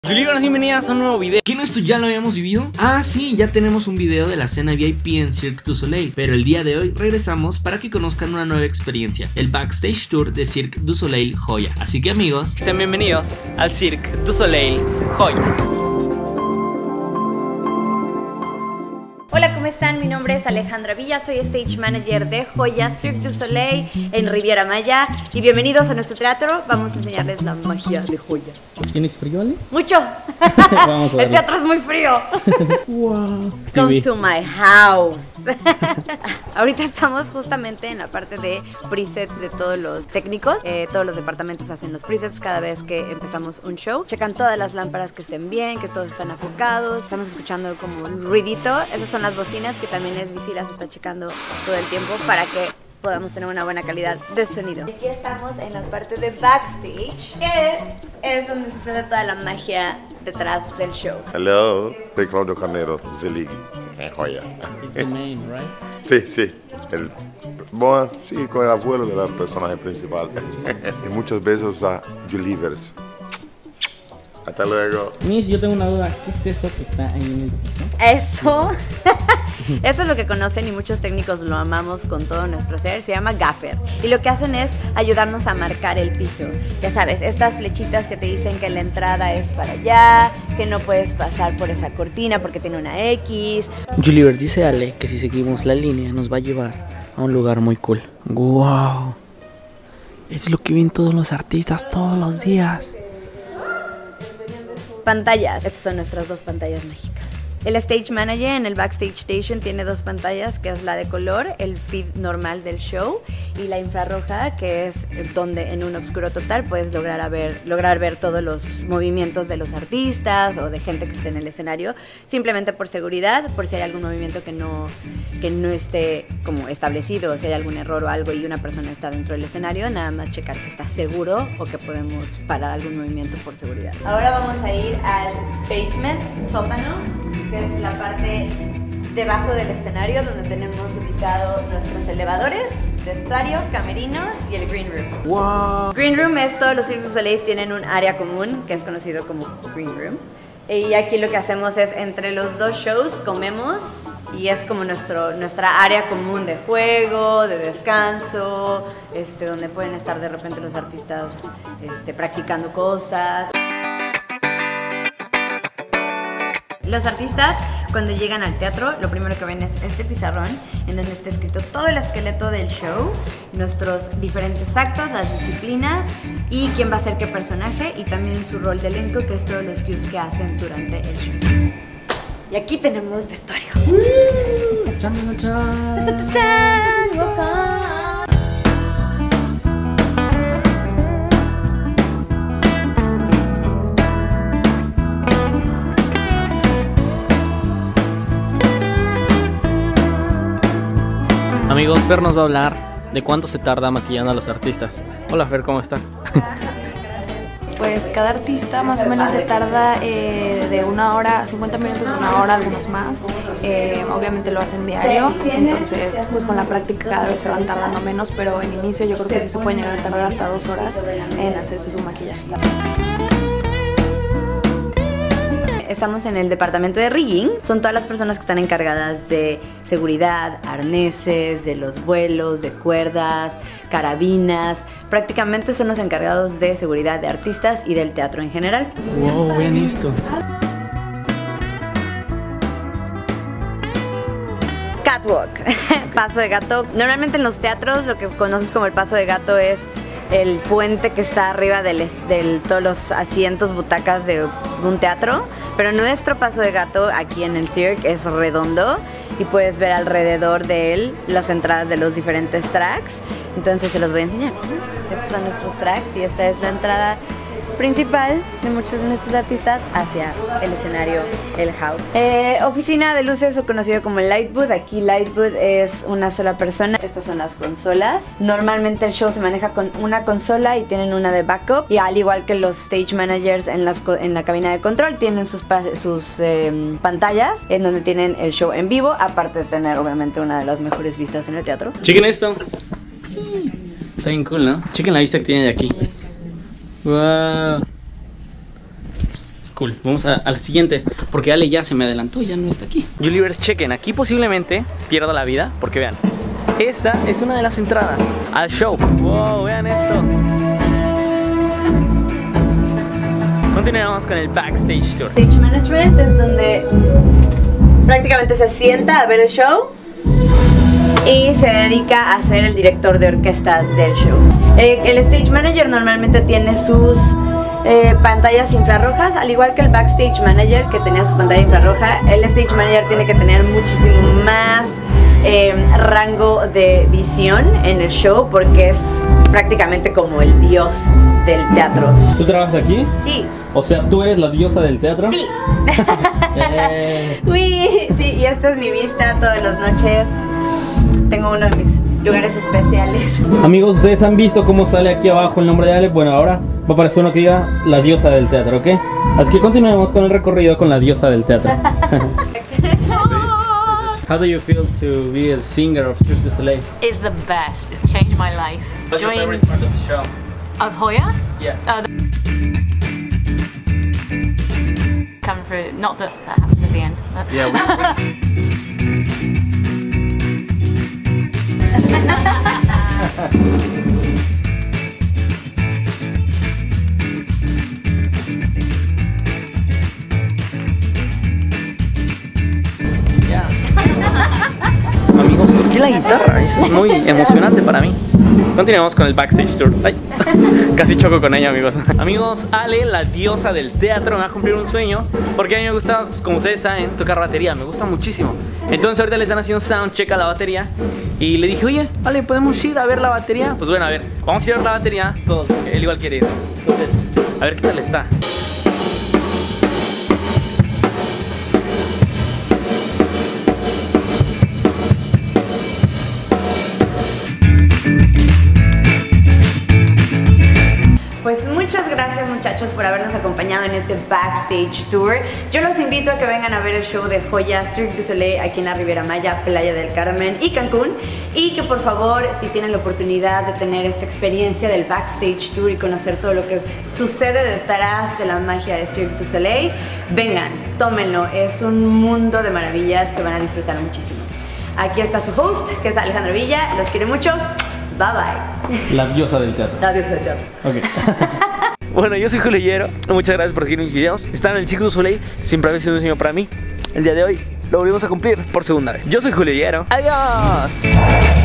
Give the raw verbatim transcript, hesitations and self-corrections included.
Julieras, bienvenidas a un nuevo video. ¿Quién esto ya lo habíamos vivido? Ah, sí, ya tenemos un video de la cena V I P en Cirque du Soleil. Pero el día de hoy regresamos para que conozcan una nueva experiencia, el Backstage Tour de Cirque du Soleil Joya. Así que amigos, sean bienvenidos al Cirque du Soleil Joya. Hola, ¿cómo están? Mi nombre es Alejandra Villa, soy Stage Manager de Joya Cirque du Soleil en Riviera Maya. Y bienvenidos a nuestro teatro, vamos a enseñarles la magia de Joya. ¿Tienes frío, Ale? ¡Mucho! Vamos a El teatro es muy frío. Wow. Come to my house. Ahorita estamos justamente en la parte de presets de todos los técnicos. eh, Todos los departamentos hacen los presets cada vez que empezamos un show. Checan todas las lámparas que estén bien, que todos están enfocados. Estamos escuchando como un ruidito. Esas son las bocinas que también es Visi las está checando todo el tiempo para que podamos tener una buena calidad de sonido. Aquí estamos en la parte de backstage, que es donde sucede toda la magia detrás del show. Hello, soy Claudio Carnero, Zelig, en Joya. It's the name, right? Sí, sí, el, bueno, sí, con el abuelo del personaje principal. Y muchos besos a Julivers. Hasta luego. Miss, yo tengo una duda. ¿Qué es eso que está ahí en el piso? Eso, eso es lo que conocen y muchos técnicos lo amamos con todo nuestro ser. Se llama gaffer. Y lo que hacen es ayudarnos a marcar el piso. Ya sabes, estas flechitas que te dicen que la entrada es para allá, que no puedes pasar por esa cortina porque tiene una X. Juliver dice Ale que si seguimos la línea nos va a llevar a un lugar muy cool. Wow, es lo que ven todos los artistas todos los días. Pantallas. Estas son nuestras dos pantallas mágicas. El Stage Manager en el Backstage Station tiene dos pantallas, que es la de color, el feed normal del show, y la infrarroja, que es donde en un oscuro total puedes lograr ver, lograr ver todos los movimientos de los artistas o de gente que esté en el escenario, simplemente por seguridad, por si hay algún movimiento que no, que no esté como establecido, o si hay algún error o algo y una persona está dentro del escenario, nada más checar que está seguro o que podemos parar algún movimiento por seguridad. Ahora vamos a ir al basement, sótano, que es la parte debajo del escenario donde tenemos ubicados nuestros elevadores, vestuario, camerinos y el green room. Wow. Green room es, todos los Cirque du Soleil tienen un área común que es conocido como green room. Y aquí lo que hacemos es, entre los dos shows comemos y es como nuestro, nuestra área común de juego, de descanso, este, donde pueden estar de repente los artistas este, practicando cosas. Los artistas, cuando llegan al teatro, lo primero que ven es este pizarrón en donde está escrito todo el esqueleto del show, nuestros diferentes actos, las disciplinas y quién va a ser qué personaje y también su rol de elenco, que es todos los cues que hacen durante el show. Y aquí tenemos vestuario. Chan, chan, chan. Amigos, Fer nos va a hablar de cuánto se tarda maquillando a los artistas. Hola Fer, ¿cómo estás? Pues cada artista más o menos se tarda eh, de una hora, cincuenta minutos, una hora, algunos más. Eh, obviamente lo hacen diario, entonces pues con la práctica cada vez se van tardando menos, pero en inicio yo creo que sí se pueden llegar a tardar hasta dos horas en hacerse su maquillaje. Estamos en el departamento de rigging. Son todas las personas que están encargadas de seguridad, arneses, de los vuelos, de cuerdas, carabinas. Prácticamente son los encargados de seguridad de artistas y del teatro en general. Wow, vean esto. Catwalk, paso de gato. Normalmente en los teatros lo que conoces como el paso de gato es el puente que está arriba de todos los asientos, butacas de un teatro, pero nuestro paso de gato aquí en el Cirque es redondo y puedes ver alrededor de él las entradas de los diferentes tracks, entonces se los voy a enseñar. Estos son nuestros tracks y esta es la entrada principal de muchos de nuestros artistas hacia el escenario, el house. Eh, oficina de luces, o conocido como el light booth. Aquí light booth es una sola persona. Estas son las consolas. Normalmente el show se maneja con una consola y tienen una de backup, y al igual que los stage managers en, las, en la cabina de control tienen sus, sus eh, pantallas en donde tienen el show en vivo, aparte de tener obviamente una de las mejores vistas en el teatro. Chequen esto. Está bien cool, ¿no? Chequen la vista que tiene de aquí. Wow. Cool, vamos a, a la siguiente, porque Ale ya se me adelantó, ya no está aquí. Julievers, chequen, aquí posiblemente pierda la vida, porque vean, esta es una de las entradas al show. Wow, vean esto. Continuamos con el backstage tour. Stage management es donde prácticamente se sienta a ver el show y se dedica a ser el director de orquestas del show. Eh, el stage manager normalmente tiene sus eh, pantallas infrarrojas, al igual que el backstage manager que tenía su pantalla infrarroja. El stage manager tiene que tener muchísimo más eh, rango de visión en el show porque es prácticamente como el dios del teatro. ¿Tú trabajas aquí? Sí. O sea, ¿tú eres la diosa del teatro? Sí. Eh. Uy, sí, y esta es mi vista todas las noches. Tengo uno de mis lugares especiales. Amigos, ustedes han visto cómo sale aquí abajo el nombre de Ale. Bueno, ahora va a aparecer uno que diga la diosa del teatro, ¿ok? Así que continuemos con el recorrido con la diosa del teatro. How do you feel to be a singer of Cirque du Soleil? Is the best. It's changed my life. What's your Doing- favorite part of the show? Of Hoya? Yeah. Uh, Coming through. Not that that happens at the end. But Yeah. We, Yeah. Amigos, toqué la guitarra, eso es muy emocionante para mí. Continuamos con el backstage tour. Ay, casi choco con ella, amigos. Amigos, Ale, la diosa del teatro, me va a cumplir un sueño. Porque a mí me gusta, pues, como ustedes saben, tocar batería. Me gusta muchísimo. Entonces ahorita le están haciendo soundcheck a la batería. Y le dije, oye, Ale, ¿podemos ir a ver la batería? Pues bueno, a ver, vamos a ir a ver la batería. Todos, porque él igual quiere ir. Entonces, a ver qué tal está. Pues muchas gracias, muchachos, por habernos acompañado en este backstage tour. Yo los invito a que vengan a ver el show de Hoya Cirque du Soleil aquí en la Riviera Maya, Playa del Carmen y Cancún, y que por favor, si tienen la oportunidad de tener esta experiencia del backstage tour y conocer todo lo que sucede detrás de la magia de Cirque du Soleil, vengan, tómenlo, es un mundo de maravillas que van a disfrutar muchísimo. Aquí está su host, que es Alejandro Villa, los quiero mucho, bye bye. la diosa del teatro. La diosa del teatro. Ok. Bueno, yo soy Julio Higuero, muchas gracias por seguir mis videos. Están en el Cirque du Soleil, siempre había sido un sueño para mí. El día de hoy lo volvimos a cumplir por segunda vez. Yo soy Julio Higuero, adiós.